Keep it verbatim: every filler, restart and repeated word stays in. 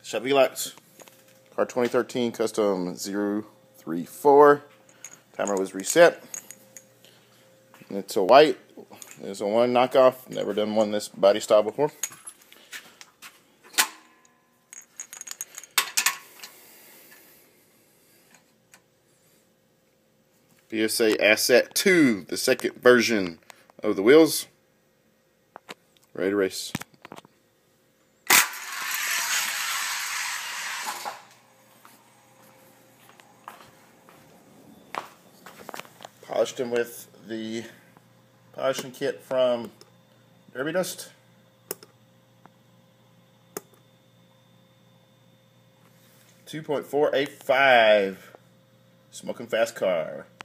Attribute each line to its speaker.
Speaker 1: Chevy Lux, car twenty thirteen, custom zero three four. Timer was reset. And it's a white. It's a one knockoff. Never done one this body style before. B S A Asset two, the second version of the wheels. Ready to race. Polished them with the polishing kit from Derby Dust. two point four eight five. Smoking fast car.